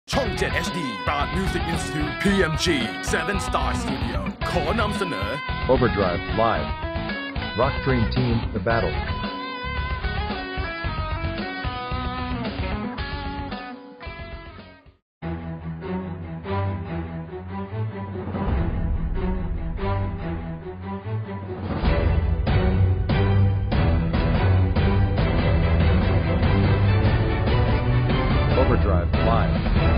ช่อง 7 HD ปราด Music Institute PMG 7 Star Studio ขอนำเสนอ Overdrive Live Rock Dream Team The Battle Overdrive Live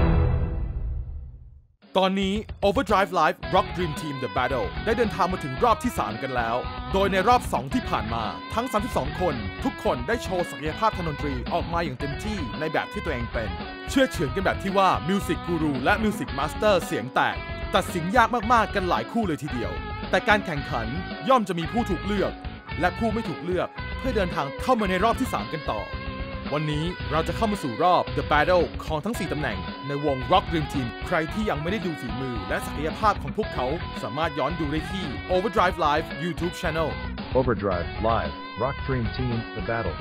ตอนนี้ Overdrive Live Rock Dream Team The Battle ได้เดินทางมาถึงรอบที่ 3 กันแล้ว โดยในรอบ 2 ที่ผ่านมาทั้ง 32 คนทุกคนได้โชว์ศักยภาพทางดนตรีออกมาอย่างเต็มที่ในแบบที่ตัวเองเป็นเชื่อเฉือนกันแบบที่ว่า Music Guru และ Music Master เสียงแตกตัดสินยากมากๆกันหลายคู่เลยทีเดียวแต่การแข่งขันย่อมจะมีผู้ถูกเลือกและผู้ไม่ถูกเลือกเพื่อเดินทางเข้ามาในรอบที่ 3 กันต่อวันนี้เราจะเข้ามาสู่รอบ The Battle ของทั้ง 4 ตำแหน่งในวง Rock Dream Team ใครที่ยังไม่ได้ดูฝีมือและศักยภาพของพวกเขาสามารถย้อนดูได้ที่ Overdrive Live YouTube Channel Overdrive Live Rock Dream Team The Battle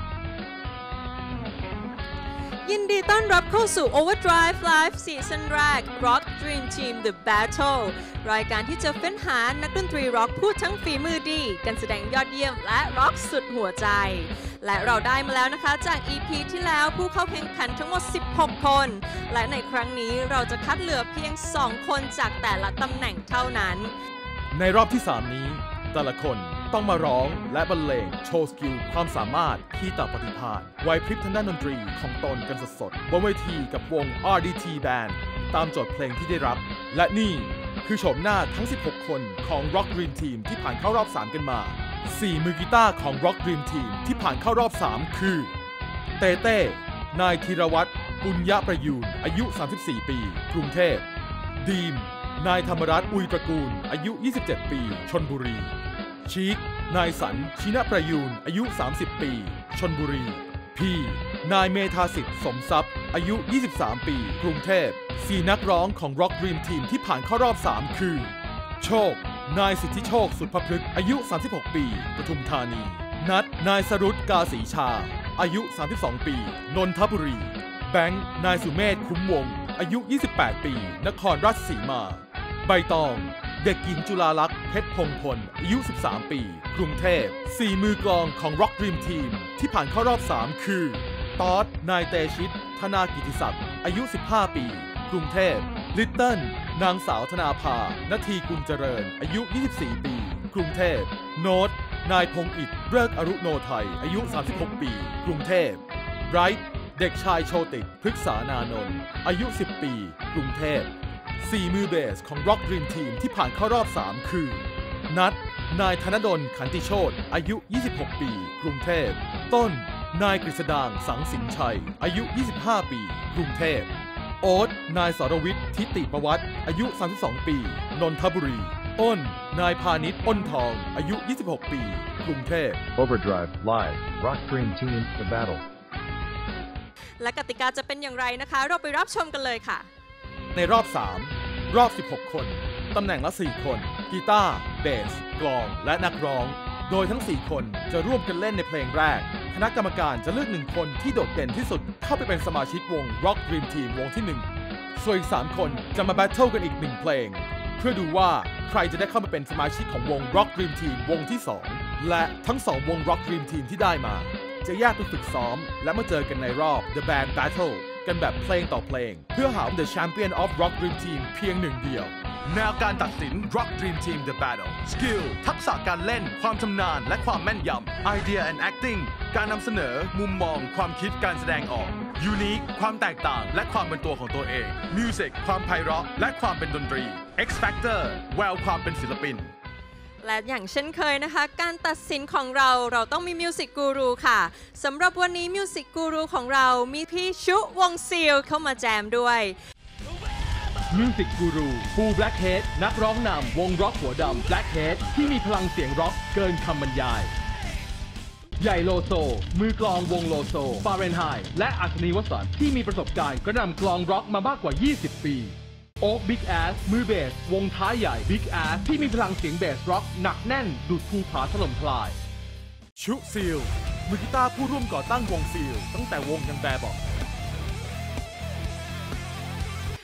ยินดีต้อนรับเข้าสู่ Overdrive Live ซีซั่นแรก Rock Dream Team The Battle รายการที่จะเฟ้นหานักดนตรีร็อกผู้ทั้งฝีมือดีการแสดงยอดเยี่ยมและร็อกสุดหัวใจและเราได้มาแล้วนะคะจาก EP ที่แล้วผู้เข้าแข่งขันทั้งหมด16 คนและในครั้งนี้เราจะคัดเหลือเพียง2 คนจากแต่ละตำแหน่งเท่านั้นในรอบที่ 3 นี้แต่ละคนต้องมาร้องและบรรเลงโชว์สกิลความสามารถที่ต่างปฏิภาณไหวพริบทางด้านดนตรีของตนกันสดๆบนเวทีกับวง RDT Band ตามโจทย์เพลงที่ได้รับและนี่คือโฉมหน้าทั้ง16 คนของ Rock Dream Team ที่ผ่านเข้ารอบ 3 กันมา4 มือกีตาร์ของ Rock Dream Team ที่ผ่านเข้ารอบ 3 คือเต้เต้นายธีรวัฒน์ปุญญประยูรอายุ 34 ปีกรุงเทพดีมนายธรรมรัตน์อุยตระกูลอายุ 27 ปีชลบุรีชีคนายสันชินประยูรอายุ 30 ปีชลบุรีพีนายเมธาสิทธิ์สมทรัพย์อายุ 23 ปีกรุงเทพ4 นักร้องของ Rock Dream Team ที่ผ่านเข้ารอบ 3 คือโชคนายสิทธิโชคสุดพพฤกษ์อายุ 36 ปีปทุมธานีนัทนายสรุตกาศรีชาอายุ 32 ปีนนทบุรีแบงค์นายสุเมธคุ้มวงอายุ 28 ปีนครราชสีมาใบตองเด็กหญิงจุฬาลักษณ์เพชรพงพลอายุ 13 ปีกรุงเทพ4 มือกลองของ Rock Dream Team ที่ผ่านเข้ารอบ 3 คือต๊อดนายเตชิตธนากิติศักดิ์อายุ 15 ปีกรุงเทพลิตเติ้ลนางสาวธนาภาณทีกุลเจริญอายุ 24 ปีกรุงเทพโน้ตนายพงษ์อิฐเริกอรุโนไทยอายุ 36 ปีกรุงเทพไรท์เด็กชายโชติพฤกษานานนท์อายุ 10 ปีกรุงเทพ4 มือเบสของ Rock Dream Team ที่ผ่านเข้ารอบ 3 คือนัทนายธนดลขันติโชติอายุ 26 ปีกรุงเทพต้นนายกฤษดางสังสินชัยอายุ 25 ปีกรุงเทพโอ๊ตนายสรวิทย์ทิติประวัติอายุ 32 ปีนนทบุรีอ้นนายพาณิชย์อ้นทองอายุ 26 ปีกรุงเทพ Overdrive Live Rock Dream Team The Battle และกติกาจะเป็นอย่างไรนะคะเราไปรับชมกันเลยค่ะในรอบ 3 รอบ 16 คนตำแหน่งละ 4 คนกีตาร์เบสกลองและนักร้องโดยทั้ง 4 คนจะร่วมกันเล่นในเพลงแรกคณะกรรมการจะเลือก1 คนที่โดดเด่นที่สุดเข้าไปเป็นสมาชิกวง Rock Dream Team วงที่ 1ส่วนอีก 3 คนจะมาแบทเทิลกันอีก 1 เพลงเพื่อดูว่าใครจะได้เข้ามาเป็นสมาชิกของวง Rock Dream Team วงที่ 2และทั้ง 2 วง Rock Dream Team ที่ได้มาจะแยกไปฝึกซ้อมและมาเจอกันในรอบ The Band Battle กันแบบเพลงต่อเพลงเพื่อหา The Champion of Rock Dream Team เพียง1 เดียวแนวการตัดสิน Rock Dream Team The Battle Skill ทักษะการเล่นความชำนาญและความแม่นยำ Idea and Acting การนำเสนอมุมมองความคิดการแสดงออก Unique ความแตกต่างและความเป็นตัวของตัวเอง Music ความไพเราะและความเป็นดนตรี X Factor แววความเป็นศิลปินและอย่างเช่นเคยนะคะการตัดสินของเราต้องมีมิวสิกกูรูค่ะสำหรับวันนี้มิวสิกกูรูของเรามีพี่ชุวงซีลเข้ามาแจมด้วยมิวสิกกูรูปูแบล็คเฮดนักร้องนำวงร็อกหัวดำแบล็คเฮดที่มีพลังเสียงร็อกเกินคำบรรยายใหญ่โลโซมือกลองวงโลโซฟาเรนไฮต์และอัศนีวสันต์ที่มีประสบการณ์กระนำกลองร็อกมามากกว่า 20 ปีโอ๊คบิ๊กแอสมือเบสวงท้ายใหญ่บิ๊กแอสที่มีพลังเสียงเบสร็อกหนักแน่นดุจภูผาถล่มทลายชุซีลมือกีตาร์ผู้ร่วมก่อตั้งวงซีลตั้งแต่วงยังแบบบอก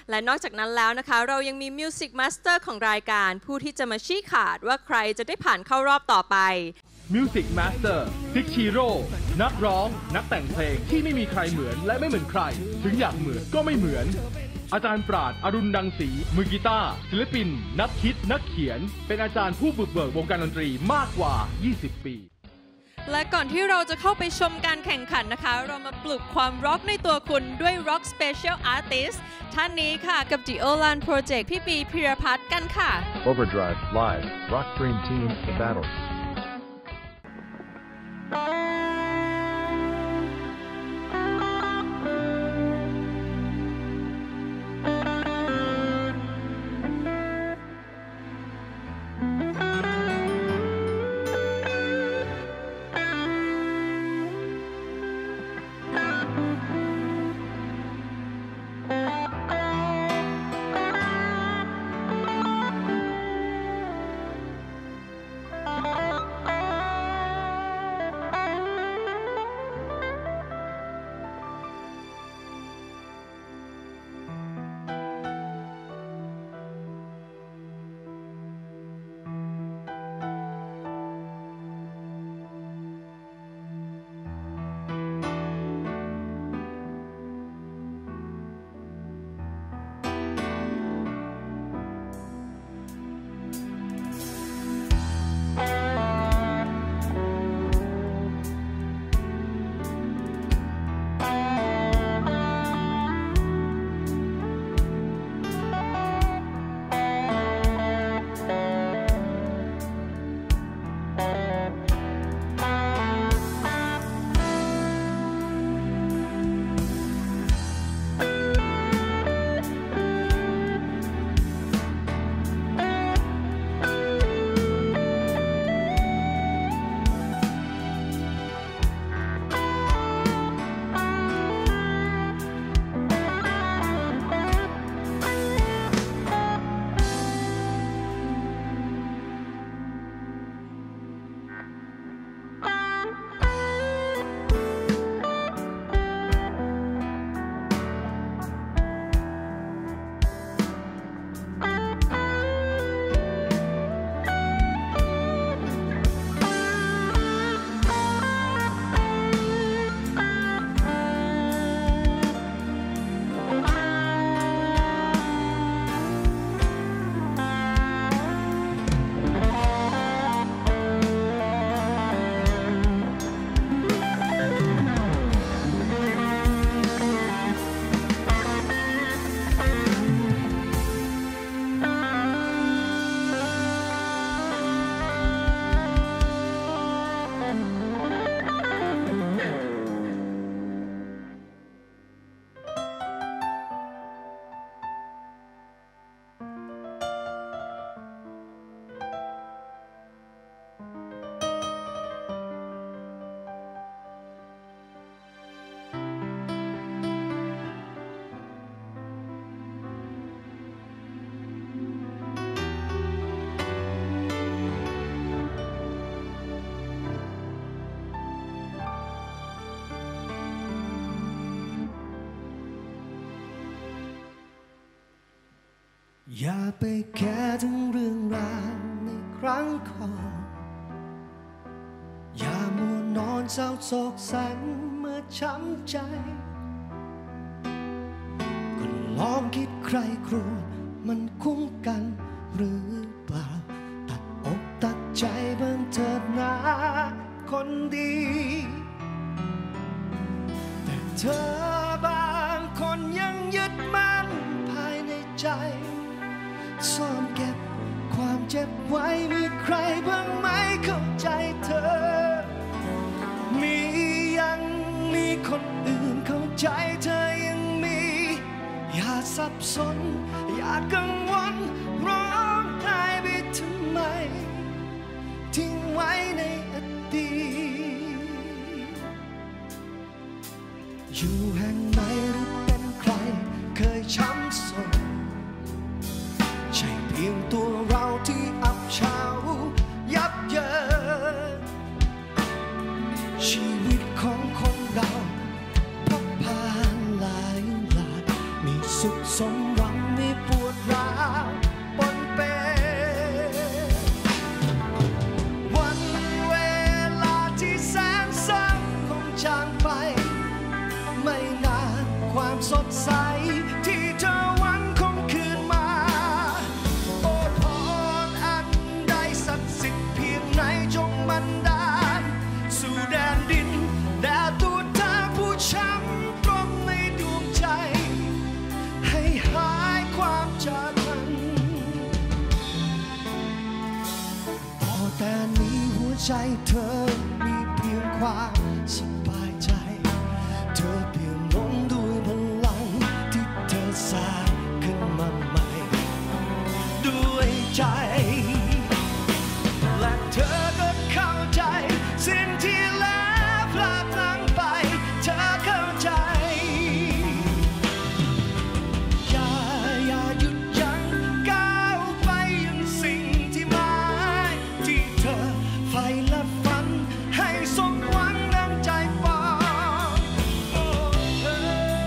และนอกจากนั้นแล้วนะคะเรายังมี Music Master ของรายการผู้ที่จะมาชี้ขาดว่าใครจะได้ผ่านเข้ารอบต่อไป Music Master พิกชีโร่นักร้องนักแต่งเพลงที่ไม่มีใครเหมือนและไม่เหมือนใครถึงอยากเหมือนก็ไม่เหมือนอาจารย์ปราดอรุณดังศรีมือกีตาร์ศิลปินนักคิดนักเขียนเป็นอาจารย์ผู้บุกเบิกวงการดนตรีมากกว่า20 ปีและก่อนที่เราจะเข้าไปชมการแข่งขันนะคะเรามาปลุกความร็อกในตัวคุณด้วย Rock Special Artist ท่านนี้ค่ะกับ The Olan Project พี่ปีพิรพัฒน์กันค่ะ Overdrive Live Rock Dream Team The Battle อย่าไปแค่ถึงเรื่องราวในครั้งก่อนอย่ามัวนอนเศร้าโศกสันเมื่อช้ำใจก็ลองคิดใครครวญมันคุ้มกันหรือเปล่าตัดอกตัดใจบ้างเถิดนะคนดีแต่เธอบางคนยังยึดมั่นภายในใจซ่อนเก็บความเจ็บไว้มีใครบ้างไหมเข้าใจเธอยังมีคนอื่นเข้าใจเธอยังมีอย่าสับสนอย่ากังวลร้องไห้ไปทำไมทิ้งไว้ในอดีตอยู่แห่งไหนหรือเป็นใครเคยช้ำสนใช่เพียงตัวเราที่อับเฉายับเยินชีวิตของคนเราพบผ่านหลายมีสุขสมหวังสดใสที่เธอหวังคงคืนมาโอ้พรอันใดศักดิ์สิทธิ์เพียงไหนจงบันดาลสู่แดนดินแด่ตัวเธอผู้ช้ำตรมในดวงใจให้หายความจากกันต่อแต่นี้หัวใจเธอมีเพียงความสบายใจเธอเปี่ยมล้นด้วยพลังที่เธอสร้างขึ้นมาใหม่ด้วยใจและเธอก็เข้าใจสิ่งที่แล้วพลาดพลั้งไปเธอเข้าใจอย่าหยุดยั้งก้าวไปยังสิ่งที่หมายที่เธอใฝ่และฝันให้สมหวังดังใจปองโอ้เธอ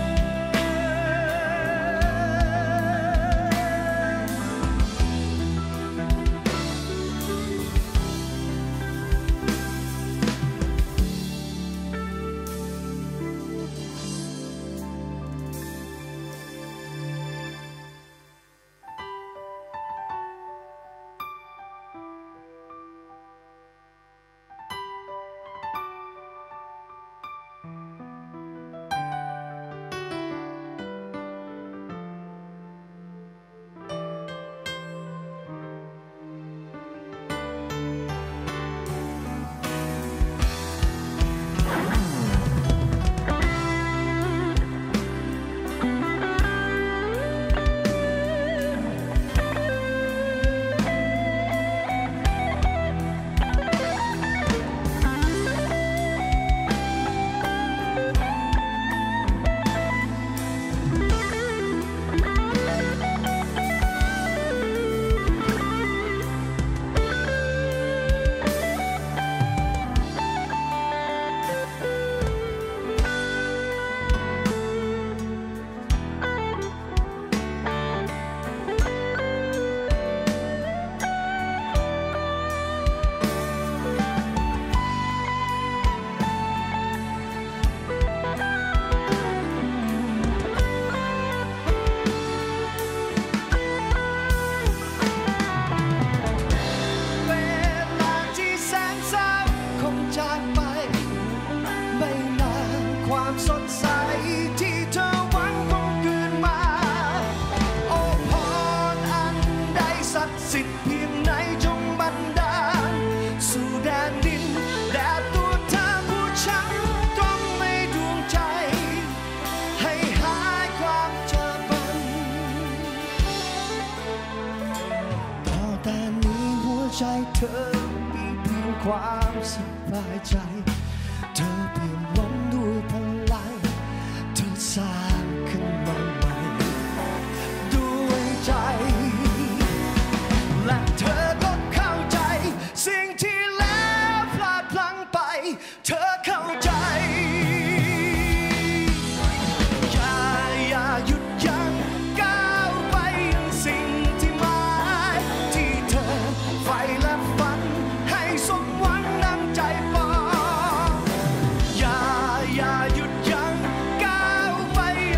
ใจเธอมีเพียงความสบายใจเธอเปี่ยมล้นด้วยพลังเธอสร้างขึ้นมาใหม่ด้วยใจและเธอก็เข้าใจสิ่งที่แล้วพลาดพลั้งไปเธอเข้าใจอย่าหยุดยั้งก้าวไปยังสิ่งที่หมายที่เธอใฝ่และฝันให้สมหวังดังใจปองอย่าหยุดยั้งก้าวไป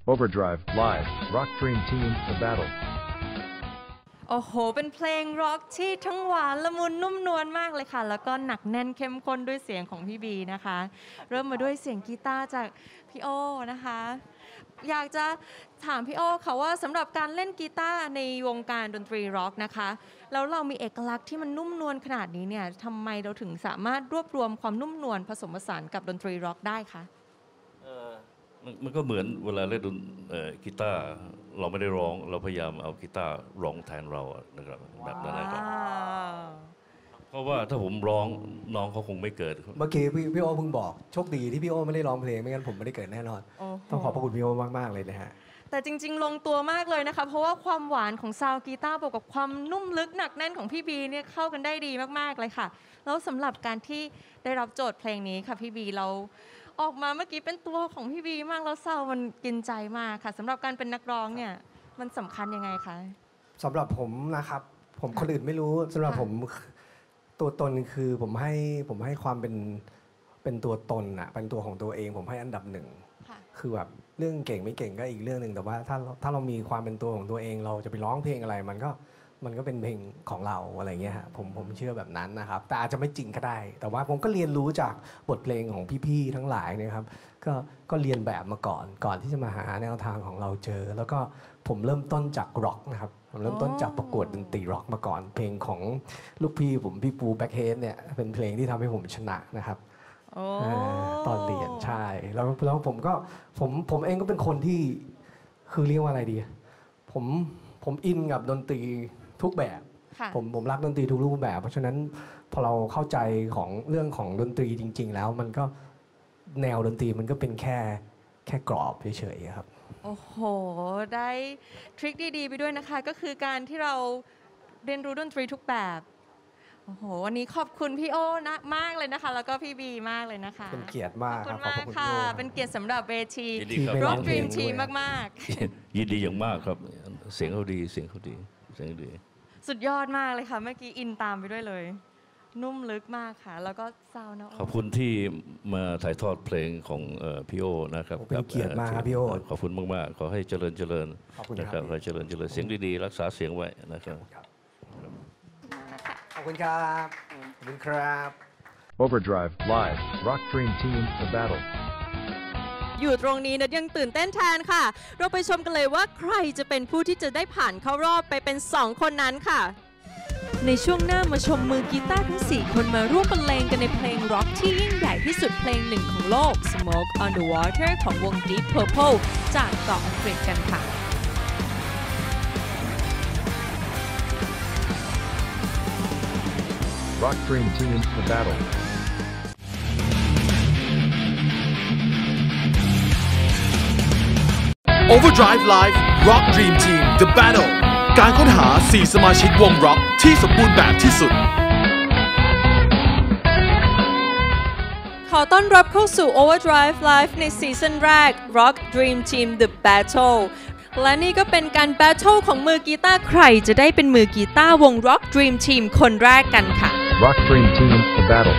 Overdrive Live Rock Dream Team The Battle โอ้โหเป็นเพลงร็อกที่ทั้งหวานละมุนนุ่มนวลมากเลยค่ะแล้วก็หนักแน่นเข้มข้นด้วยเสียงของพี่บีนะคะเริ่มมาด้วยเสียงกีตาร์จากพี่โอนะคะอยากจะถามพี่โอค่ะว่าสำหรับการเล่นกีตาร์ในวงการดนตรีร็อกนะคะแล้วเรามีเอกลักษณ์ที่มันนุ่มนวลขนาดนี้เนี่ยทำไมเราถึงสามารถรวบรวมความนุ่มนวลผสมผสานกับดนตรีร็อกได้คะมันก็เหมือนเวลาเล่นกีตาร์เราไม่ได้ร้องเราพยายามเอากีตาร์ร้องแทนเรานะครับแบบนั้นนะครับเพราะว่าถ้าผมร้องน้องเขาคงไม่เกิดเมื่อกี้พี่โอเพิ่งบอกโชคดีที่พี่โอไม่ได้ร้องเพลงไม่งั้นผมไม่ได้เกิดแน่นอนต้องขอบพระคุณพี่โอมากๆเลยนะฮะแต่จริงๆลงตัวมากเลยนะคะเพราะว่าความหวานของซาวกีตาร์บวกกับความนุ่มลึกหนักแน่นของพี่บีเนี่ยเข้ากันได้ดีมากๆเลยค่ะแล้วสำหรับการที่ได้รับโจทย์เพลงนี้ค่ะพี่บีเราออกมาเมื่อกี้เป็นตัวของพี่บีมากแล้วซาวมันกินใจมากค่ะสำหรับการเป็นนักร้องเนี่ยมันสำคัญยังไงคะสำหรับผมนะครับผมคนอื่นไม่รู้สำหรับผมตัวตนคือผมให้ความเป็นตัวตนอะเป็นตัวของตัวเองผมให้อันดับหนึ่งคือแบบเรื่องเก่งไม่เก่งก็อีกเรื่องหนึ่งแต่ว่าถ้าเรามีความเป็นตัวของตัวเองเราจะไปร้องเพลงอะไรมันก็เป็นเพลงของเราอะไรเงี้ยฮะผมเชื่อแบบนั้นนะครับแต่อาจจะไม่จริงก็ได้แต่ว่าผมก็เรียนรู้จากบทเพลงของพี่ๆทั้งหลายนะครับก็เรียนแบบมาก่อนที่จะมาหาแนวทางของเราเจอแล้วก็ผมเริ่มต้นจากร็อกนะครับผมเริ่มต้นจากประกวดดนตรีร็อกมาก่อนเพลงของลูกพี่ผมพี่ปูแบ็คเฮดเนี่ยเป็นเพลงที่ทำให้ผมชนะนะครับตอนเรียนใช่แล้วผมเองก็เป็นคนที่คือเรียกว่าอะไรดีผมอินกับดนตรีทุกแบบผมรักดนตรีทุกรูปแบบเพราะฉะนั้นพอเราเข้าใจของเรื่องของดนตรีจริงๆแล้วมันก็แนวดนตรีมันก็เป็นแค่กรอบเฉยๆครับโอ้โหได้ทริคดีๆไปด้วยนะคะก็คือการที่เราเรียนรู้ดนตรีทุกแบบโอ้โหวันนี้ขอบคุณพี่โอนะมากเลยนะคะแล้วก็พี่บีมากเลยนะคะเป็นเกียรติมากครับขอบคุณมากค่ะเป็นเกียรติสำหรับเวทีRock Dream Team มากๆยินดีอย่างมากครับเสียงเขาดีสุดยอดมากเลยค่ะเมื่อกี้อินตามไปด้วยเลยนุ่มลึกมากค่ะแล้วก็ซาวน์นะขอบคุณที่มาถ่ายทอดเพลงของพี่โอนะครับเป็นเกียรติมากครับพี่โอขอบคุณมากๆขอให้เจริญนะครับขอเจริญเสียงดีๆรักษาเสียงไว้นะครับขอบคุณครับขอบคุณครับ Overdrive Live Rock Dream Team The Battle อยู่ตรงนี้นะยังตื่นเต้นแทนค่ะเราไปชมกันเลยว่าใครจะเป็นผู้ที่จะได้ผ่านเข้ารอบไปเป็น2คนนั้นค่ะในช่วงหน้ามาชมมือกีตาร์ทั้ง4คนมาร่วมบรรเลงกันในเพลงร็อกที่ยิ่งใหญ่ที่สุดเพลงหนึ่งของโลก Smoke on the Water ของวง Deep Purple จากเกาะอังกฤษกันค่ะ Rock Dream Team The Battle Overdrive Live Rock Dream Team The Battle การค้นหา4สมาชิกวงร็อกที่สมบูรณ์แบบที่สุดขอต้อนรับเข้าสู่ Overdrive Live ในซีซั่นแรก Rock Dream Team The Battle และนี่ก็เป็นการ Battle ของมือกีตาร์ใครจะได้เป็นมือกีตาร์วง Rock Dream Team คนแรกกันค่ะ Rock Dream Team The Battle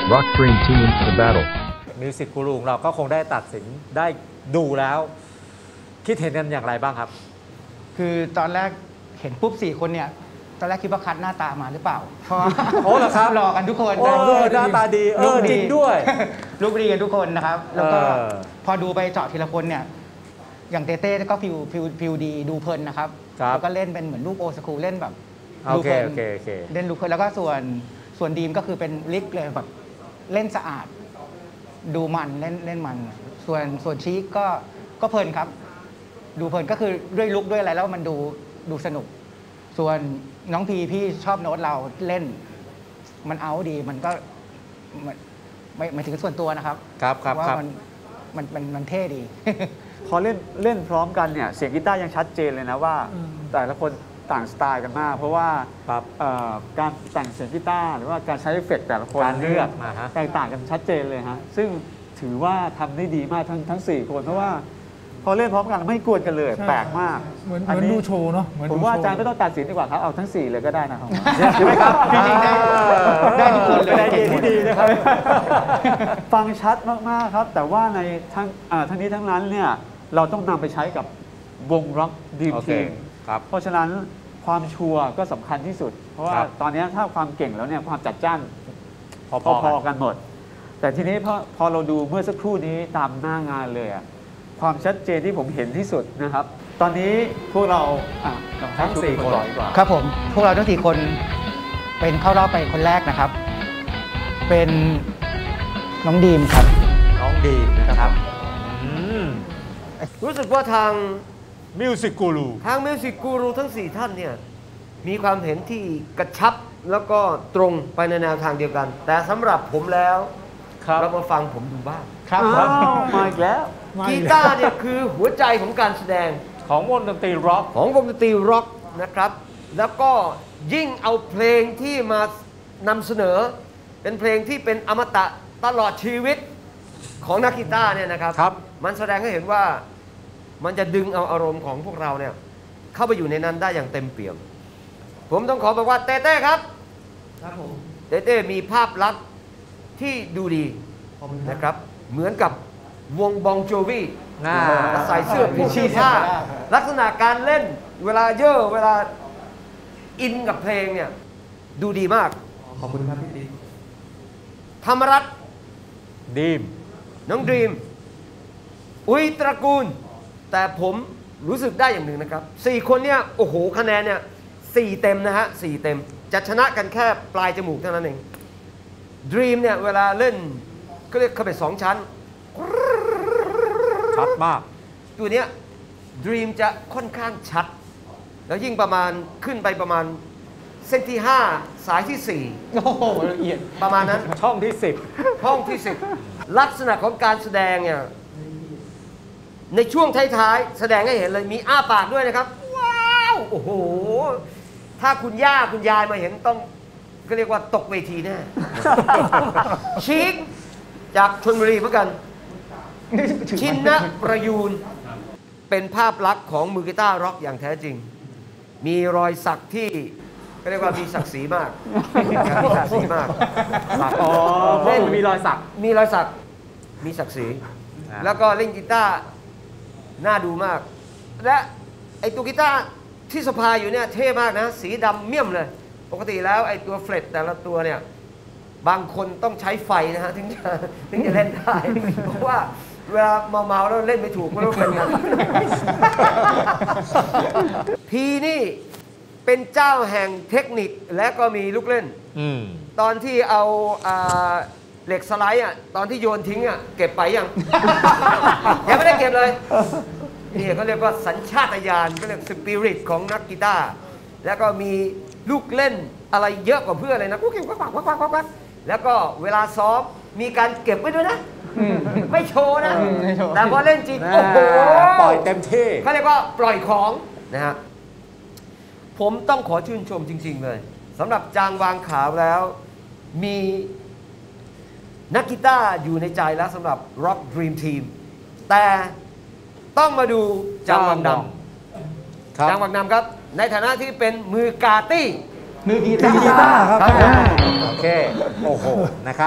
Rock Dream Team The Battle มิวสิกกูรูของเราก็คงได้ตัดสินได้ดูแล้ว คิดเห็นกันอย่างไรบ้างครับคือตอนแรกเห็นปุ๊บ4 คนเนี่ยตอนแรกคิดว่าคัดหน้าตามาหรือเปล่าเพราะโอ้เหรอครับหล่อกันทุกคนโอ้หน้าตาดีจริงด้วยลูกดีกันทุกคนนะครับ แล้วก็พอดูไปเจาะทีละคนเนี่ยอย่างเต้เต้ก็ฟิวดีดูเพลินนะครับแล้วก็เล่นเป็นเหมือนลูกโอสคูลเล่นแบบดูเพลินเล่นลูกเพลินแล้วก็ส่วนดีมก็คือเป็นลิกเลยแบบเล่นสะอาดดูมันเล่นมันส่วนชีคก็เพลินครับดูเพลินก็คือด้วยลุกด้วยอะไรแล้วมันดูสนุกส่วนน้องพีพี่ชอบโน้ตเราเล่นมันเอาดีมันก็ไม่ถึงส่วนตัวนะครับว่ามันเท่ดีพอเล่นพร้อมกันเนี่ยเสียงกีตาร์ยังชัดเจนเลยนะว่าแต่ละคนต่างสไตล์กันมากเพราะว่าการแต่งเสียงกีตาร์หรือว่าการใช้เอฟเฟกต์แต่ละคนการเลือกแตกต่างกันชัดเจนเลยฮะซึ่งถือว่าทำได้ดีมากทั้ง4 คนเพราะว่าพอเล่นพร้อมกันไม่กวนกันเลยแปลกมากเหมือนดูโชว์เนาะผมว่าอาจารย์ไม่ต้องตัดสินดีกว่าครับเอาทั้ง4เลยก็ได้นะครับใช่ไหมครับจริงๆได้ทุกคนเลยได้ที่ดีนะครับฟังชัดมากๆครับแต่ว่าในทั้งนี้ทั้งนั้นเนี่ยเราต้องนำไปใช้กับวง Rock Dream Team เพราะฉะนั้นความชัวร์ก็สำคัญที่สุดเพราะว่าตอนนี้ถ้าความเก่งแล้วเนี่ยความจัดจ้านพอกันหมดแต่ทีนี้พอเราดูเมื่อสักครู่นี้ตามหน้างานเลยความชัดเจนที่ผมเห็นที่สุดนะครับตอนนี้พวกเราทั้ง4 คนครับผมพวกเราทั้ง4 คนเป็นเข้ารอบไปคนแรกนะครับเป็นน้องดีมครับน้องดีมนะครับรู้สึกว่าทางมิวสิกกูรูทั้ง4 ท่านเนี่ยมีความเห็นที่กระชับแล้วก็ตรงไปในแนวทางเดียวกันแต่สำหรับผมแล้วเรามาฟังผมดูบ้างครับมาอีกแล้วกีตาร์เนี่ยคือหัวใจของการแสดงของวงดนตรีร็อกนะครับแล้วก็ยิ่งเอาเพลงที่มานำเสนอเป็นเพลงที่เป็นอมตะตลอดชีวิตของนักกีตาร์เนี่ยนะครับมันแสดงให้เห็นว่ามันจะดึงเอาอารมณ์ของพวกเราเนี่ยเข้าไปอยู่ในนั้นได้อย่างเต็มเปี่ยมผมต้องขอบอกว่าเต้ครับผมเต้มีภาพลักษณ์ที่ดูดีนะครับเหมือนกับวงบองโจวีใส่เสื้อผิดชีผ้าลักษณะการเล่นเวลาเวลาอินกับเพลงเนี่ยดูดีมากขอบคุณครับพี่ธรรมรัตน์ดีมน้องดีมอุ้ยตระกูลแต่ผมรู้สึกได้อย่างหนึ่งนะครับ4 คนเนี่ยโอ้โหคะแนนเนี่ย4 เต็มนะฮะ4 เต็มจะชนะกันแค่ปลายจมูกเท่านั้นเองดีมเนี่ยเวลาเล่นก็เรียกเข้าไป2 ชั้นชัดมากตัวเนี้ย Dream จะค่อนข้างชัดแล้วยิ่งประมาณขึ้นไปประมาณเส้นที่5สายที่4 โอ้โหละเอียดประมาณนั้นช่องที่10 ลักษณะของการแสดงเนี่ยในช่วงท้ายๆแสดงให้เห็นเลยมีอ้าปากด้วยนะครับว้าวโอ้โหถ้าคุณย่าคุณยายมาเห็นต้องก็เรียกว่าตกเวทีแน่ชิคจากชลบุรีเหมือนกันชินนะประยูนเป็นภาพลักษณ์ของมือกีตาร์ร็อกอย่างแท้จริงมีรอยสักที่ก็เรียกว่ามีศักดิ์ศรีมากมีศักดิ์ศรีมากเล่นมีรอยสักมีศักดิ์ศรีแล้วก็เล่นกีตาร์น่าดูมากและไอตัวกีตาร์ที่สะพายอยู่เนี่ยเท่มากนะสีดำเมี่ยมเลยปกติแล้วไอตัวเฟลตแต่ละตัวเนี่ยบางคนต้องใช้ไฟนะฮะถึงจะเล่นได้เพราะว่าเวลาเมาแล้วเล่นไม่ถูกไม่รู้เป็นไงพีนี่เป็นเจ้าแห่งเทคนิคและก็มีลูกเล่นตอนที่เอาเหล็กสไลด์ตอนที่โยนทิ้งเก็บไปยังไม่ได้เก็บเลยนี่เขาเรียกว่าสัญชาตญาณก็เรียกสปิริตของนักกีตาร์แล้วก็มีลูกเล่นอะไรเยอะกว่าเพื่อนเลยนะกูเก็บวักแล้วก็เวลาซ้อมมีการเก็บไว้ด้วยนะไม่โชว์นะแต่พอเล่นจริงโอ้โหปล่อยเต็มที่เขาเรียกว่าปล่อยของนะฮะผมต้องขอชื่นชมจริงๆเลยสำหรับจางวางขาวแล้วมีนักกีตาร์อยู่ในใจแล้วสำหรับ Rock Dream Team แต่ต้องมาดูจางวังดำจางวังดำครับในฐานะที่เป็นมือกาตี้มือกีตาร์ครับโอเคโอ้โหนะครับ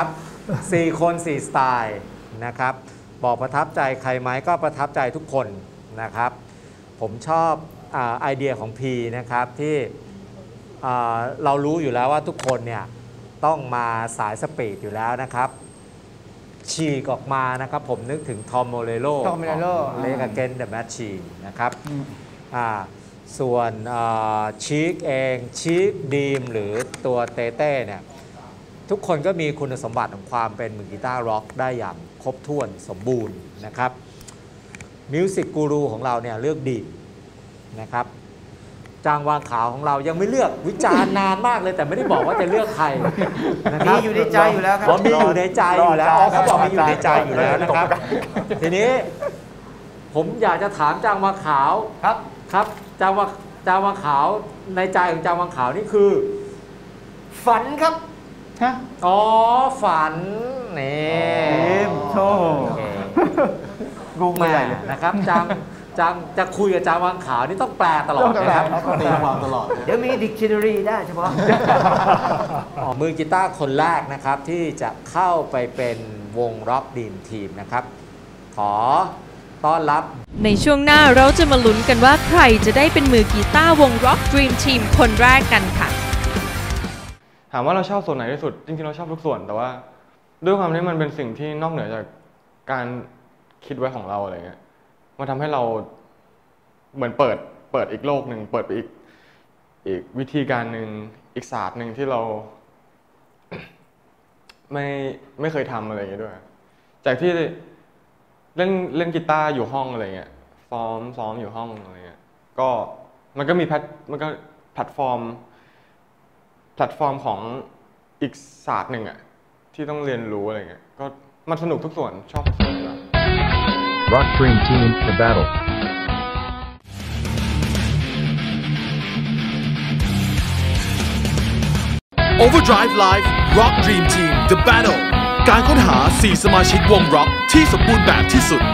4 คน 4 สไตล์นะครับบอกประทับใจใครไหมก็ประทับใจทุกคนนะครับผมชอบไอเดียของพีนะครับที่เรารู้อยู่แล้วว่าทุกคนเนี่ยต้องมาสายสปีดอยู่แล้วนะครับฉีกออกมานะครับผมนึกถึงทอมโมเรโลเลกเกนเดอะแมชชีนนะครับส่วนชีกเองชีกดีมหรือตัวเต้เต้เนี่ยทุกคนก็มีคุณสมบัติของความเป็นมือกีตาร์ร็อกได้อย่างครบถ้วนสมบูรณ์นะครับมิวสิกกูรูของเราเนี่ยเลือกดีมนะครับจางวางขาวของเรายังไม่เลือกวิจารณ์นานมากเลยแต่ไม่ได้บอกว่าจะเลือกใครนะครับมีอยู่ในใจอยู่แล้วครับมีอยู่ในใจอยู่แล้วเขาบอกมีอยู่ในใจอยู่แล้วนะครับทีนี้ผมอยากจะถามจางวางขาวครับจางวางขาวในใจของจางวางขาวนี่คือฝันครับอ๋อฝันนี่โชว์งงไปใหญ่เลยนะครับจังจะคุยกับจางวางขาวนี่ต้องแปลตลอดนะครับตีความตลอดเดี๋ยวมีดิกชันนารีได้เฉพาะมือกีตาร์คนแรกนะครับที่จะเข้าไปเป็นวงร็อกดีมทีมนะครับขอต้อนรับในช่วงหน้าเราจะมาลุ้นกันว่าใครจะได้เป็นมือกีตาร์วง Rock Dream Team คนแรกกันค่ะถามว่าเราชอบส่วนไหนที่สุดจริงๆเราชอบทุกส่วนแต่ว่าด้วยความที่มันเป็นสิ่งที่นอกเหนือจากการคิดไว้ของเราอะไรเงี้ยมันทำให้เราเหมือนเปิดอีกโลกหนึ่งเปิดไปอีกวิธีการหนึ่งอีกศาสตร์หนึ่งที่เรา ไม่เคยทำอะไรอย่างเงี้ยด้วยจากที่เล่นกีตาร์อยู่ห้องอะไรเงี้ยซ้อมอยู่ห้องอะไรเงี้ยก็มันก็มีแพลตฟอร์มของอีกศาสตร์หนึ่งอะที่ต้องเรียนรู้อะไรเงี้ยก็มันสนุกทุกส่วนชอบทุกส่วนเลย Rock Dream Team The Battle Overdrive Live Rock Dream Team The Battle การค้นหา 4 สมาชิกวงร็อกที่สมบูรณ์แบบที่สุด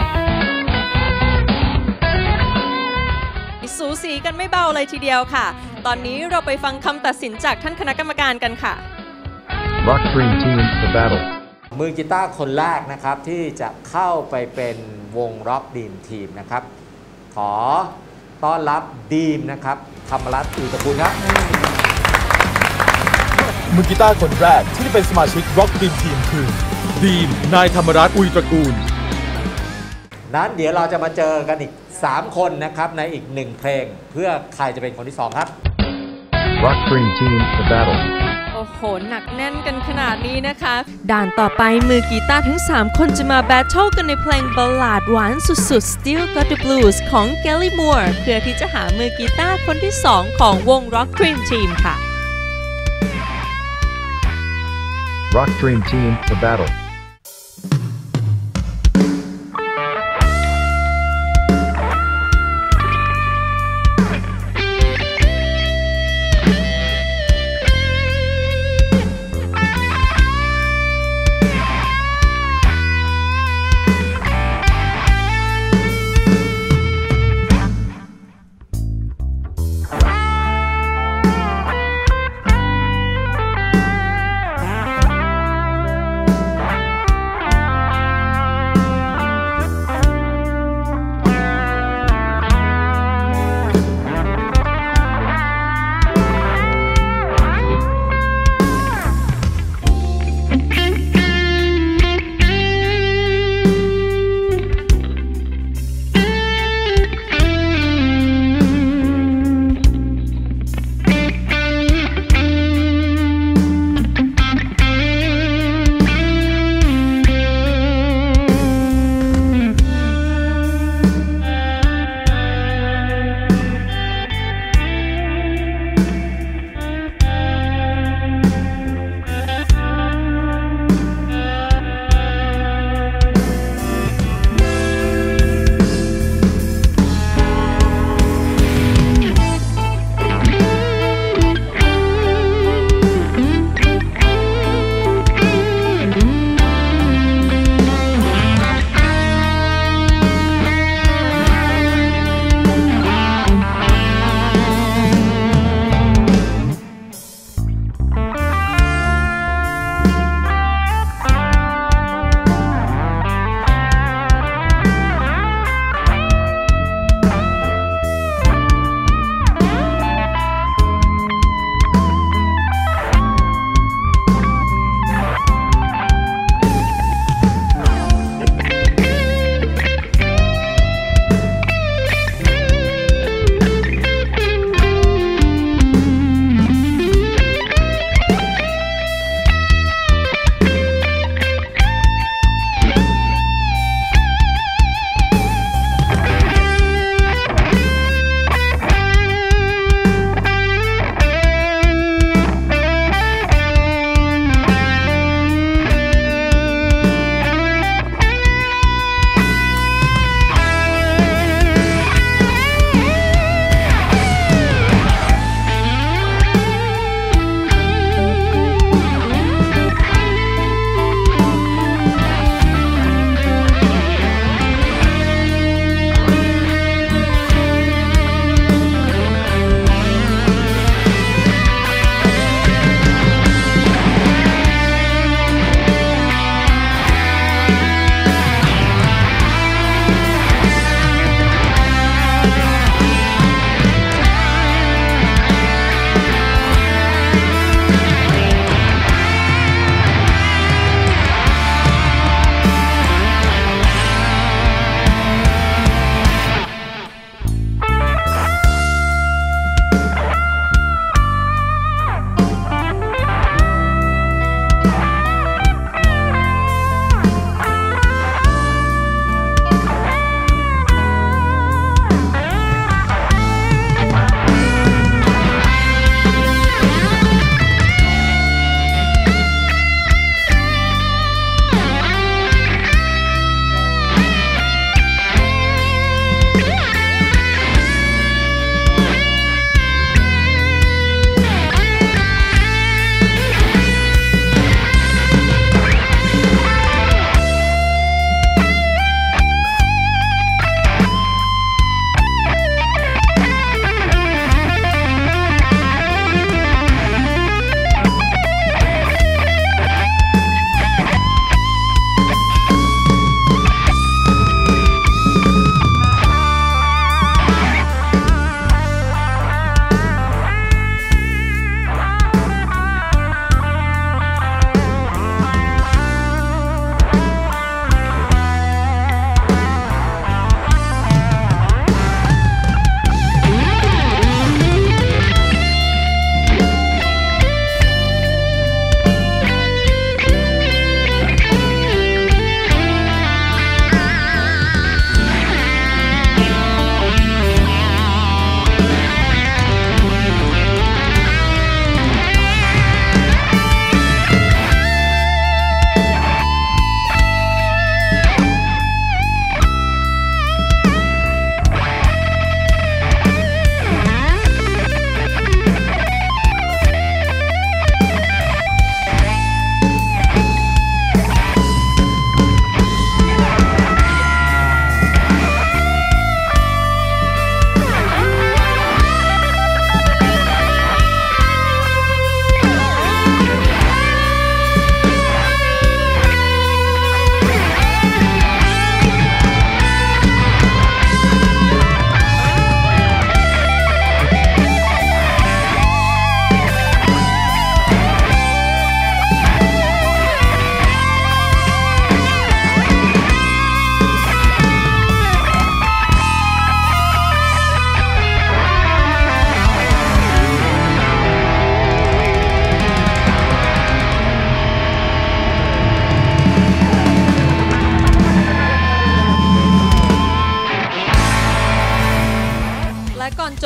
สูสีกันไม่เบาเลยทีเดียวค่ะตอนนี้เราไปฟังคำตัดสินจากท่านคณะกรรมการกันค่ะ Rock Dream Team The Battle มือกีตาร์คนแรกนะครับที่จะเข้าไปเป็นวงร็อกดีมทีมนะครับขอต้อนรับดีมนะครับธรรมรัตน์อุตกุลครับมือกีตาร์คนแรกที่ได้เป็นสมาชิก Rock Dream Team คือดีมนายธรรมรัตน์อุยตระกูลนั้นเดี๋ยวเราจะมาเจอกันอีก3คนนะครับในอีก1เพลงเพื่อใครจะเป็นคนที่2ครับ Rock Dream Team The Battle โอ้โหหนักแน่นกันขนาดนี้นะคะด่านต่อไปมือกีตาร์ทั้ง3คนจะมาแบทเทิลกันในเพลงบัลลาดหวานสุดๆ Still Got the Blues ของ Kelly Moore เพื่อที่จะหามือกีตาร์คนที่2ของวง Rock Dream Team ค่ะ Rock Dream Team The Battle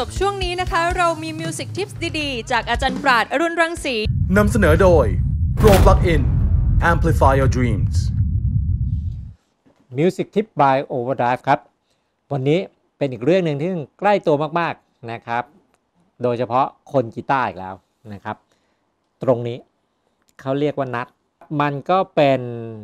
บช่วงนี้นะคะเรามี Music Tips ดีๆจากอาจารย์ปราด อรุณรังสีนำเสนอโดย Pro Plug-in Amplify Your Dreams Music Tip by Overdrive ครับวันนี้เป็นอีกเรื่องหนึ่งที่ใกล้ตัวมากๆนะครับโดยเฉพาะคนกีตาร์อีกแล้วนะครับตรงนี้เขาเรียกว่านัทมันก็เป็น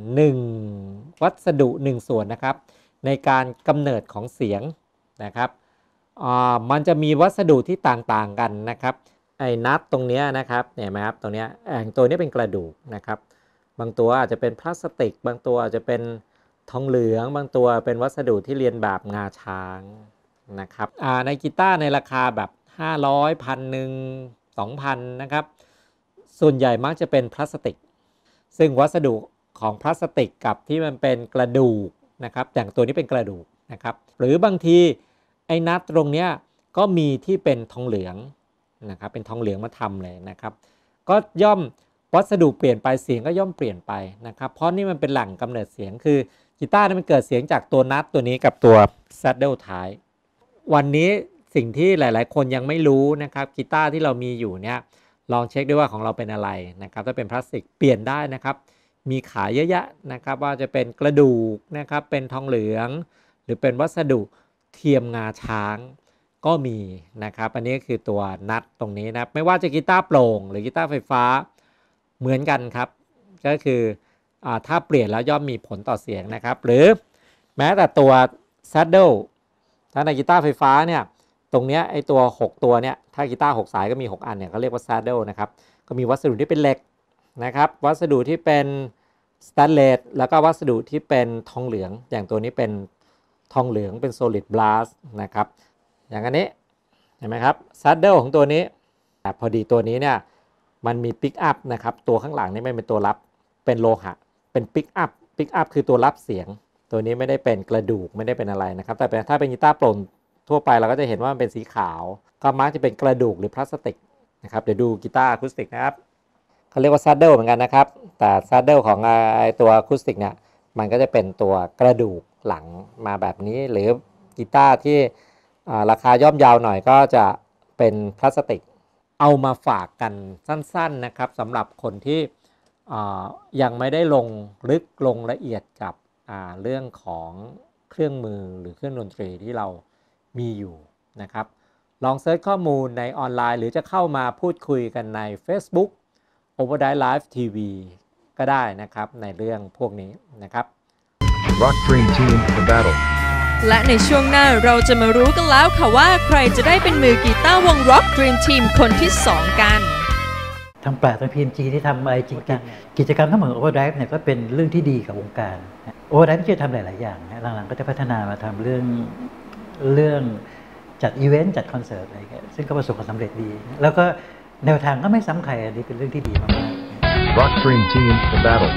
1วัสดุ1ส่วนนะครับในการกำเนิดของเสียงนะครับมันจะมีวัสดุที่ต่างๆกันนะครับไอ้นัทตรงนี้นะครับเนี่ยไหมครับตรงนี้ตัวนี้เป็นกระดูกนะครับบางตัวอาจจะเป็นพลาสติกบางตัวอาจจะเป็นทองเหลืองบางตัวเป็นวัสดุที่เรียนแบบงาช้างนะครับในกีตาร์ในราคาแบบ500 1,000 2,000นะครับส่วนใหญ่มักจะเป็นพลาสติกซึ่งวัสดุของพลาสติกกับที่มันเป็นกระดูกนะครับอย่างตัวนี้เป็นกระดูกนะครับหรือบางทีไอ้นัทตรงเนี้ยก็มีที่เป็นทองเหลืองนะครับเป็นทองเหลืองมาทำเลยนะครับก็ย่อมวัสดุเปลี่ยนไปเสียงก็ย่อมเปลี่ยนไปนะครับเพราะนี่มันเป็นแหล่งกำเนิดเสียงคือกีตาร์มันเกิดเสียงจากตัวนัทตัวนี้กับตัว saddle ท้ายวันนี้สิ่งที่หลายๆคนยังไม่รู้นะครับกีตาร์ที่เรามีอยู่เนี่ยลองเช็คด้วยว่าของเราเป็นอะไรนะครับถ้าเป็นพลาสติกเปลี่ยนได้นะครับมีขายเยอะแยะนะครับว่าจะเป็นกระดูกนะครับเป็นทองเหลืองหรือเป็นวัสดุเทียมงาช้างก็มีนะครับอันนี้คือตัวนัทตรงนี้นะไม่ว่าจะกีตาร์โปร่งหรือกีตาร์ไฟฟ้าเหมือนกันครับก็คือถ้าเปลี่ยนแล้วย่อมมีผลต่อเสียงนะครับหรือแม้แต่ตัว saddle ถ้าในกีตาร์ไฟฟ้าเนี่ยตรงนี้ไอ้ตัว6ตัวเนี่ยถ้ากีตาร์6สายก็มี6อันเนี่ยเขาเรียกว่า saddle นะครับก็มีวัสดุที่เป็นเหล็กนะครับวัสดุที่เป็นสแตนเลสแล้วก็วัสดุที่เป็นทองเหลืองอย่างตัวนี้เป็นทองเหลืองเป็น solid brass นะครับอย่างอันนี้เห็นไหมครับ saddle ของตัวนี้แต่พอดีตัวนี้เนี่ยมันมี pick up นะครับตัวข้างหลังนี่ไม่เป็นตัวรับเป็นโลหะเป็น pick up คือตัวรับเสียงตัวนี้ไม่ได้เป็นกระดูกไม่ได้เป็นอะไรนะครับแต่ถ้าเป็นกีตาร์โปร่งทั่วไปเราก็จะเห็นว่ามันเป็นสีขาวก็มักจะเป็นกระดูกหรือพลาสติกนะครับเดี๋ยวดูกีตาร์อะคูสติกนะครับเขาเรียกว่า saddle เหมือนกันนะครับแต่ saddle ของไอตัวอะคูสติกเนี่ยมันก็จะเป็นตัวกระดูกหลังมาแบบนี้หรือกีตาร์ที่ราคาย่อมเยาวหน่อยก็จะเป็นพลาสติกเอามาฝากกันสั้นๆนะครับสำหรับคนที่ยังไม่ได้ลงลึกลงละเอียดกับเรื่องของเครื่องมือหรือเครื่องดนตรีที่เรามีอยู่นะครับลองเซิร์ชข้อมูลในออนไลน์หรือจะเข้ามาพูดคุยกันใน Facebook Overdrive Live TV ก็ได้นะครับในเรื่องพวกนี้นะครับ Rock Dream Team The Battle และในช่วงหน้าเราจะมารู้กันแล้วค่ะว่าใครจะได้เป็นมือกีตาร์วง Rock Dream Team คนที่ 2 กันทางปราดทาง PMG ที่ทำอะไรจริงจังกิจกรรมทั้งหมดของ Overdrive เนี่ยก็เป็นเรื่องที่ดีกับวงการ Overdrive จะทำหลายๆอย่างหลังๆก็จะพัฒนามาทำเรื่องจัดอีเวนต์จัดคอนเสิร์ตอะไรเงี้ยซึ่งก็ประสบความสำเร็จดีแล้วก็แนวทางก็ไม่ซ้ำใครอันนี้เป็นเรื่องที่ดีมากๆ Rock Dream Team The Battle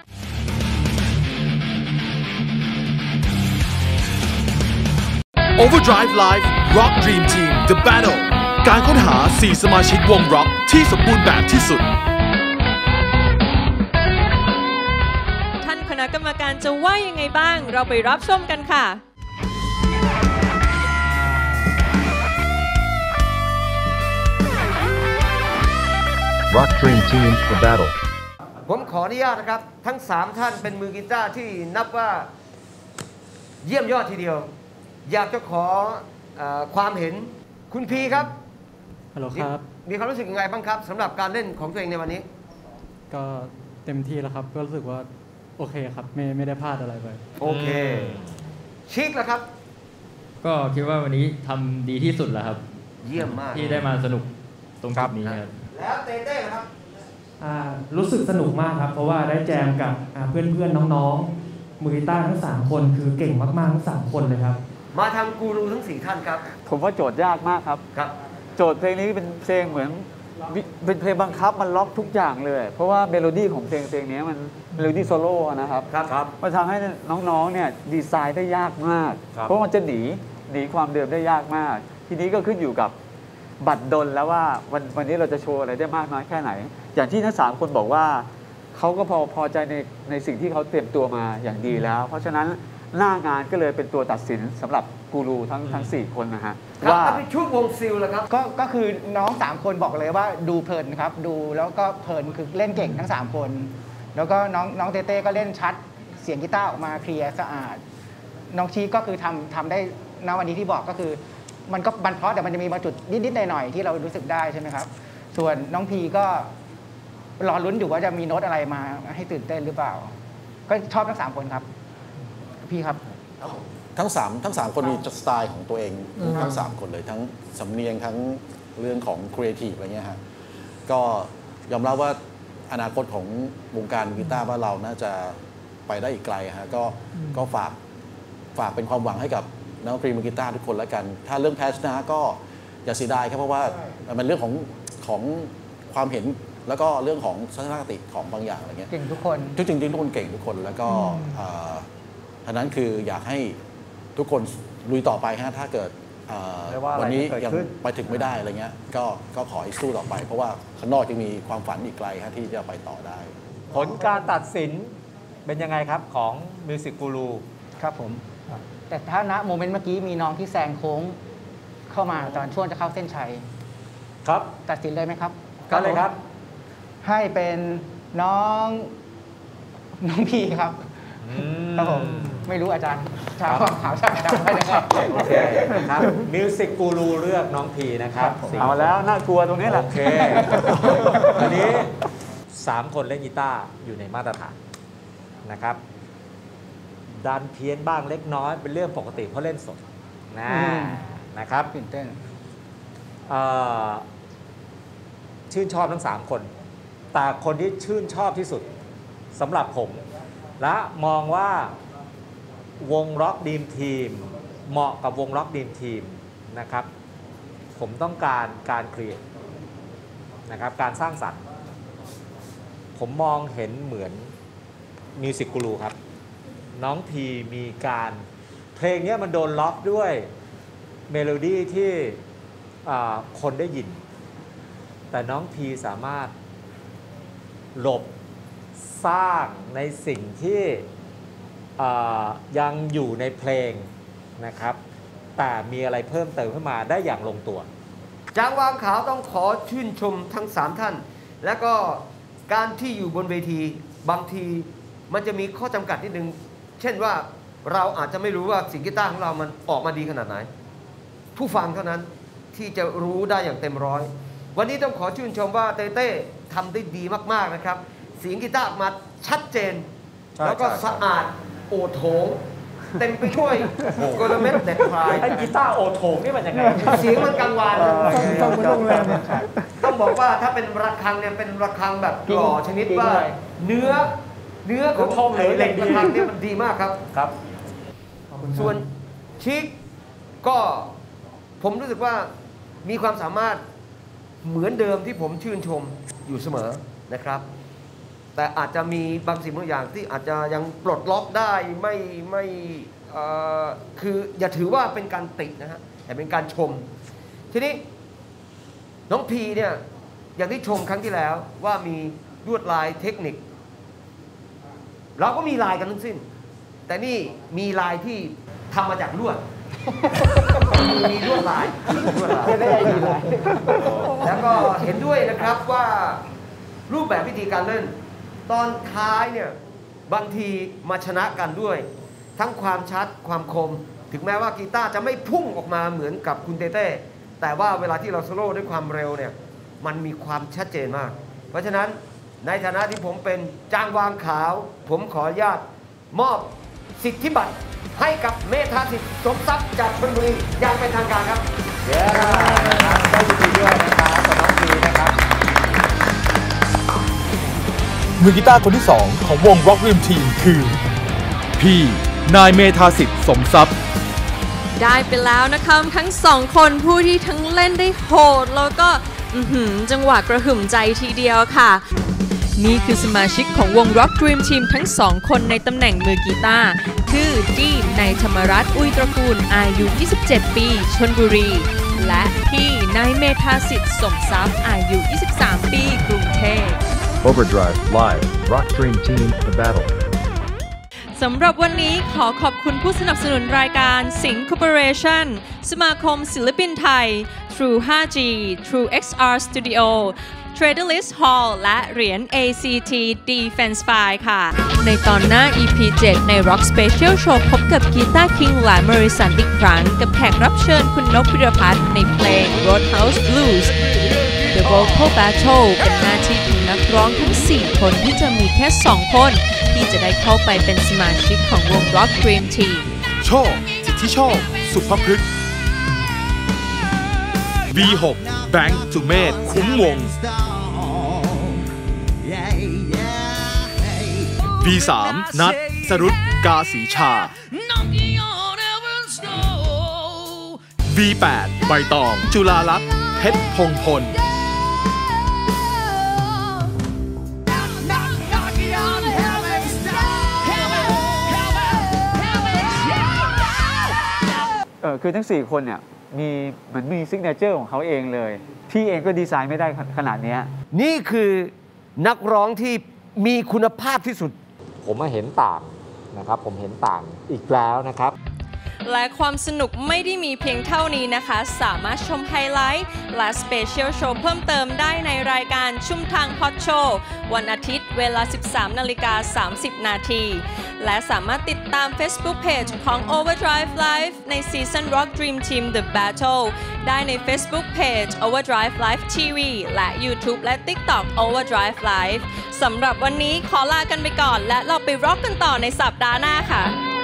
Overdrive Live Rock Dream Team The Battle การค้นหา4สมาชิกวงร็อกที่สมบูรณ์แบบที่สุดท่านคณะกรรมการจะว่ายังไงบ้างเราไปรับชมกันค่ะ Rock Dream Team The Battle ผมขออนุญาตนะครับทั้ง3ท่านเป็นมือกีตาร์ที่นับว่าเยี่ยมยอดทีเดียวอยากจะขอความเห็นคุณพีครับฮัลโหลครับมีความรู้สึกยังไงบ้างครับสำหรับการเล่นของตัวเองในวันนี้ก็เต็มที่แล้วครับก็รู้สึกว่าโอเคครับไม่ได้พลาดอะไรไปโอเคชิคแล้วครับก็คิดว่าวันนี้ทำดีที่สุดแล้วครับเยี่ยมมากที่ได้มาสนุกตรงจุดนี้ครับแล้วเต้เต้ครับรู้สึกสนุกมากครับเพราะว่าได้แจมกับเพื่อนๆน้องๆมือกีตาร์ทั้ง3คนคือเก่งมากๆทั้ง3คนเลยครับมาทำกูรูทั้ง4ท่านครับผมว่าโจทย์ยากมากครับโจทย์เพลงนี้เป็นเพลงเหมือนเป็นเพลงบังคับมันล็อกทุกอย่างเลยเพราะว่าเมโลดี้ของเพลงนี้มันเมโลดี้โซโล่นะครับมันทำให้น้องๆเนี่ยดีไซน์ได้ยากมากเพราะมันจะหนีความเดิมได้ยากมากทีนี้ก็ขึ้นอยู่กับบัตรดลแล้วว่าวันนี้เราจะโชว์อะไรได้มากน้อยแค่ไหนอย่างที่ทั้ง3คนบอกว่าเขาก็พอใจในสิ่งที่เขาเตรียมตัวมาอย่างดีแล้วเพราะฉะนั้นหน้างานก็เลยเป็นตัวตัดสินสำหรับกูรูทั้ง4 คนนะฮะว่าพี่ชุดวงซิลแล้วครับก็คือน้อง3 คนบอกเลยว่าดูเพลินครับดูแล้วก็เพลินคือเล่นเก่งทั้ง3 คนแล้วก็น้องเต้ก็เล่นชัดเสียงกีตาร์ออกมาเคลียร์สะอาดน้องชีก็คือทำได้ณวันนี้ที่บอกก็คือมันก็บันเพราะแต่มันจะมีบางจุดนิดๆหน่อยๆที่เรารู้สึกได้ใช่ไหมครับส่วนน้องพีก็รอลุ้นอยู่ว่าจะมีโน้ตอะไรมาให้ตื่นเต้นหรือเปล่าก็ชอบทั้ง3 คนครับพี่ครับทั้ง3คนมีสไตล์ของตัวเองทั้ง3 คนเลยทั้งสำเนียงทั้งเรื่องของครีเอทีฟอะไรเงี้ยฮะก็ยอมรับว่าอนาคตของวงการกีตาร์บ้านเราน่าจะไปได้อีกไกลฮะก็ฝากเป็นความหวังให้กับนักดนตรีมือกีตาร์ทุกคนแล้วกันถ้าเรื่องแพชนะก็อย่าเสียดายครับเพราะว่ามันเรื่องของความเห็นแล้วก็เรื่องของทัศนคติของบางอย่างอะไรเงี้ยเก่งทุกคนจริงทุกคนเก่งทุกคนแล้วก็ฉะนั้นคืออยากให้ทุกคนลุยต่อไปฮะถ้าเกิดวันนี้ยังไปถึงไม่ได้อะไรเงี้ยก็ขอให้สู้ต่อไปเพราะว่าข้างนอกจะมีความฝันอีกไกลฮะที่จะไปต่อได้ผลการตัดสินเป็นยังไงครับของมิวสิกกูรูครับผมแต่ถ้าณโมเมนต์เมื่อกี้มีน้องที่แซงโค้งเข้ามาตอนช่วงจะเข้าเส้นชัยครับตัดสินเลยไหมครับก็เลยครับให้เป็นน้องพีครับครับผมไม่รู้อาจารย์ชาวขาวชาวดำอะไรนะครับโอเคครับมิวสิกกูรูเลือกน้องพีนะครับเอาแล้วน่ากลัวตรงนี้แหละโอเคอันนี้3 คนเล่นกีตาร์อยู่ในมาตรฐานนะครับดันเพี้ยนบ้างเล็กน้อยเป็นเรื่องปกติเพราะเล่นสดนะครับตื่นเต้นชื่นชอบทั้ง3 คนแต่คนที่ชื่นชอบที่สุดสำหรับผมและมองว่าวงร็อกดีมทีมเหมาะกับวงร็อกดีมทีมนะครับผมต้องการครีเอทนะครับการสร้างสรรค์ผมมองเห็นเหมือนมิวสิกกูรูครับน้องพีมีการเพลงนี้มันโดนล็อกด้วยเมโลดี้ที่คนได้ยินแต่น้องพีสามารถหลบสร้างในสิ่งที่ยังอยู่ในเพลงนะครับแต่มีอะไรเพิ่มเติมขึ้นมาได้อย่างลงตัวจางวางขาวต้องขอชื่นชมทั้ง3 ท่านและก็การที่อยู่บนเวทีบางทีมันจะมีข้อจำกัดนิดนึงเช่นว่าเราอาจจะไม่รู้ว่าเสียงกีตาร์ของเรามันออกมาดีขนาดไหนผู้ฟังเท่านั้นที่จะรู้ได้อย่างเต็มร้อยวันนี้ต้องขอชื่นชมว่าเต้ทำได้ดีมากๆนะครับเสียงกีตาร์ออกมาชัดเจนแล้วก็สะอาดโอโถงเต็มไปด้วยกลเม็ดเด็ดพลายไอ้กีตาร์โอโถงนี่มันยังไงเสียงมันกังวานต้องบอกว่าถ้าเป็นระฆังเนี่ยเป็นระฆังแบบหล่อชนิดว่าเนื้อของเหล็กระฆังเนี่ยมันดีมากครับครับส่วนชิคก็ผมรู้สึกว่ามีความสามารถเหมือนเดิมที่ผมชื่นชมอยู่เสมอนะครับแต่อาจจะมีบางสิ่งบางอย่างที่อาจจะยังปลดล็อกได้ไม่คืออย่าถือว่าเป็นการตินะฮะแต่เป็นการชมทีนี้น้องพีเนี่ยอย่างที่ชมครั้งที่แล้วว่ามีลวดลายเทคนิคเราก็มีลายกันทั้งสิ้นแต่นี่มีลายที่ทำมาจากลวดมีลวดลายแล้วก็เห็นด้วยนะครับว่ารูปแบบวิธีการเล่นตอนท้ายเนี่ยบางทีมาชนะกันด้วยทั้งความชัดความคมถึงแม้ว่ากีตาร์จะไม่พุ่งออกมาเหมือนกับคุณเต้แต่ว่าเวลาที่เราโซโล่ด้วยความเร็วเนี่ยมันมีความชัดเจนมากเพราะฉะนั้นในฐานะที่ผมเป็นจางวางขาวผมขออนุญาตมอบสิทธิบัตรให้กับเมธาสิทธิ์สมทรัพย์จากชลบุรีอย่างเป็นทางการครับเย้นะครับได้ยินดีด้วยนะครับสำหรับพีนะครับมือกีตาร์คนที่2ของวง Rock Dream Team คือพี่นายเมธาสิทธิ์สมทรัพย์ได้ไปแล้วนะคะทั้ง2 คนผู้ที่ทั้งเล่นได้โหดแล้วก็จังหวะกระหึ่มใจทีเดียวค่ะนี่คือสมาชิกของวง Rock Dream Team ทั้ง2 คนในตำแหน่งมือกีตาร์คือดีมนายธรรมรัตน์อุยตระกูลอายุ27 ปีชลบุรีและพี่นายเมธาสิทธิ์สมทรัพย์อายุ23 ปีกรุงเทพ Overdrive Live Rock Dream Team The Battle สสำหรับวันนี้ขอขอบคุณผู้สนับสนุนรายการสิงห์คอร์ปอเรชั่นสมาคมศิลปินไทย True 5G True XR Studio Traderlist Hall และเหรียญ ACT Defense File ค่ะในตอนหน้า EP 7 ใน Rock Special Show พบกับกีตาร์คิงและมอริสันอีกครั้งกับแขกรับเชิญคุณนพพิรพัฒน์ในเพลง Roadhouse Blues The Vocal Battle เป็นหน้าที่ของนักร้องทั้ง 4 คนที่จะมีแค่ 2 คนที่จะได้เข้าไปเป็นสมาชิกของวง Rock Dream Team โชคสิทธิโชคสุภพฤกษ์ V6 แบงค์สุเมธคุ้มวง V3 นัทสรุตกาสีชา V8 ใบตองจุฬาลักษณ์เพชรพงพลคือทั้ง 4 คนเนี่ยเหมือนมีซิกเนเจอร์ของเขาเองเลยพี่เองก็ดีไซน์ไม่ได้ขนาดนี้นี่คือนักร้องที่มีคุณภาพที่สุดผมมาเห็นต่างนะครับผมเห็นต่างอีกแล้วนะครับและความสนุกไม่ได้มีเพียงเท่านี้นะคะสามารถชมไฮไลท์และสเปเชียลโชว์เพิ่มเติมได้ในรายการชุมทางฮอตโชว์วันอาทิตย์เวลา 13:30 น.และสามารถติดตาม Facebook Page ของ Overdrive Live ในซีซั่น Rock Dream Team The Battle ได้ใน Facebook Page Overdrive Live TV และ YouTube และ TikTok Overdrive Live สำหรับวันนี้ขอลากันไปก่อนและเราไปร็อกกันต่อในสัปดาห์หน้าค่ะ